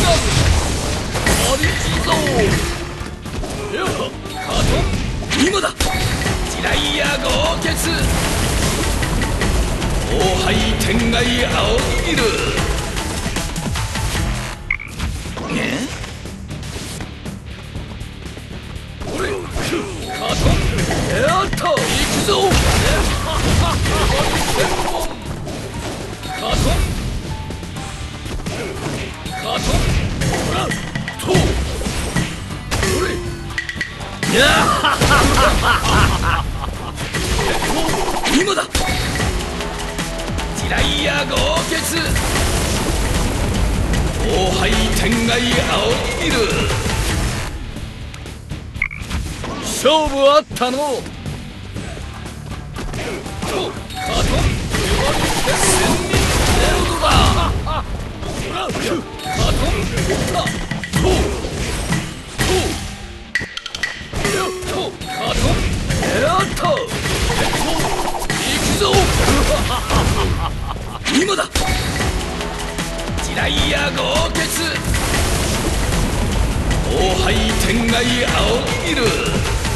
リチゾカトン今だ地雷や豪傑荒廃天外青ぎる俺カトンやった行くぞカトンカトンほらと俺や今だ地雷や豪傑荒廃天外青ぎる勝負あったのとカトン千人ゼロ度だカトンとカトンやった行くぞ今だ地雷や豪傑荒廃天外青ぎる